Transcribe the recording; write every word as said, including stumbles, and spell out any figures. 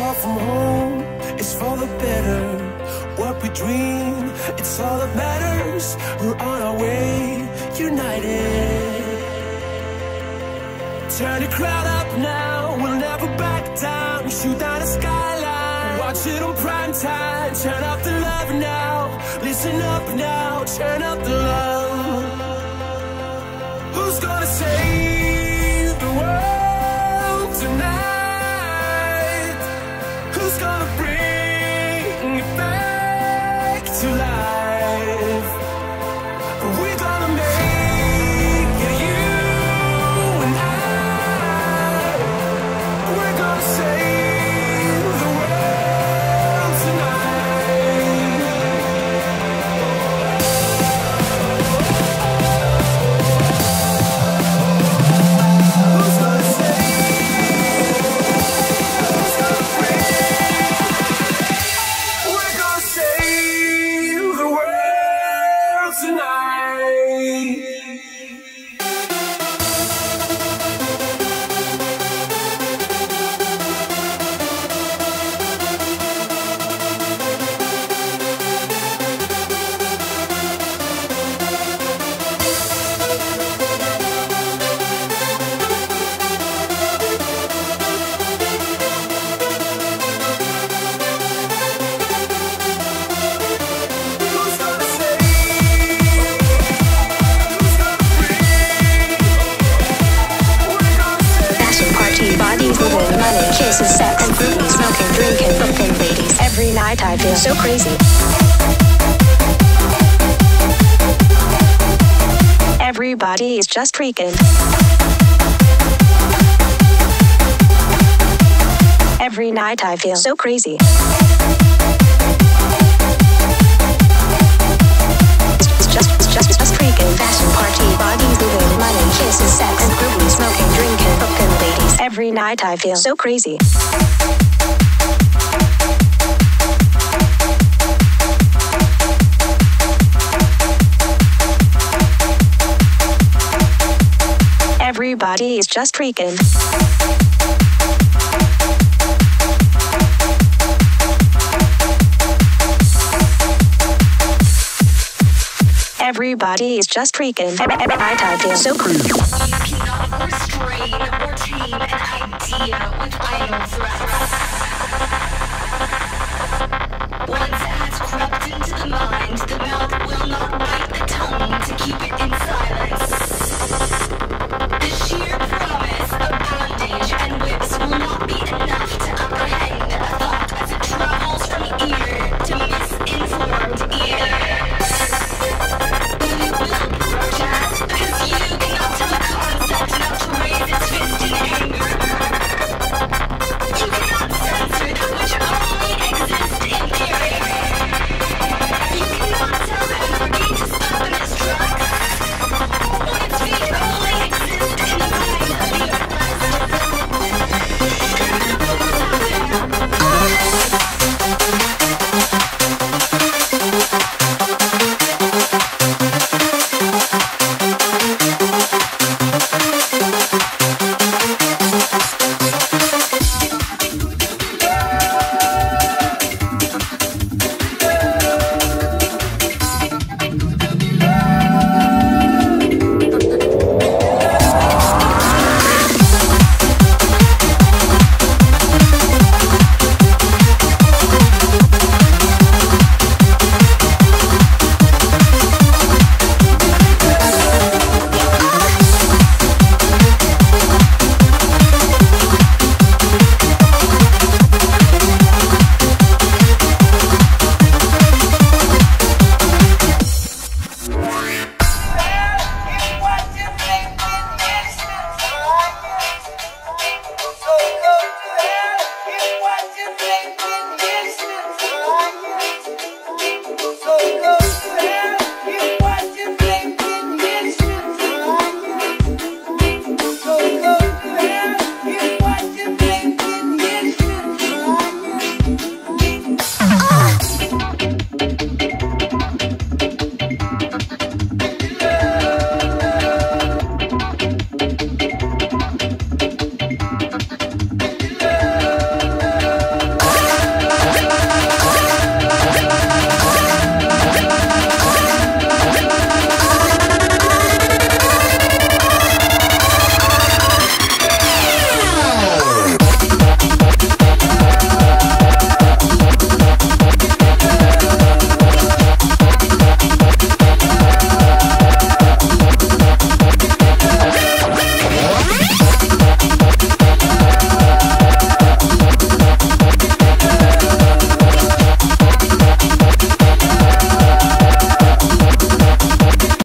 far from home, it's for the better. What we dream, it's all that matters. We're on our way, united. Turn the crowd up now, we'll never back down. Shoot down the skyline, watch it on prime time. Turn up the love now, listen up now. Turn up the love. Who's gonna save the world tonight? Who's gonna bring it back to life? We're gonna make it, you and I. We're gonna save the world tonight. Who's gonna save? Who's gonna bring? We're gonna save the world tonight. Who's gonna save? Who's gonna bring? We're gonna save. Fashion party, bodies moving, money, kisses, sex, and food, smoking, drinking, fucking ladies. Every night I feel so crazy. Everybody is just freaking. Every night I feel so crazy. It's just, it's just, it's just freaking. Fashion party, bodies moving, money, kisses, sex, and food, smoking, drinking, fucking ladies. Every night I feel so crazy. Everybody is just freaking. Everybody is just freaking. Every night I feel so crazy. You cannot restrain or tame an idea with idle threats.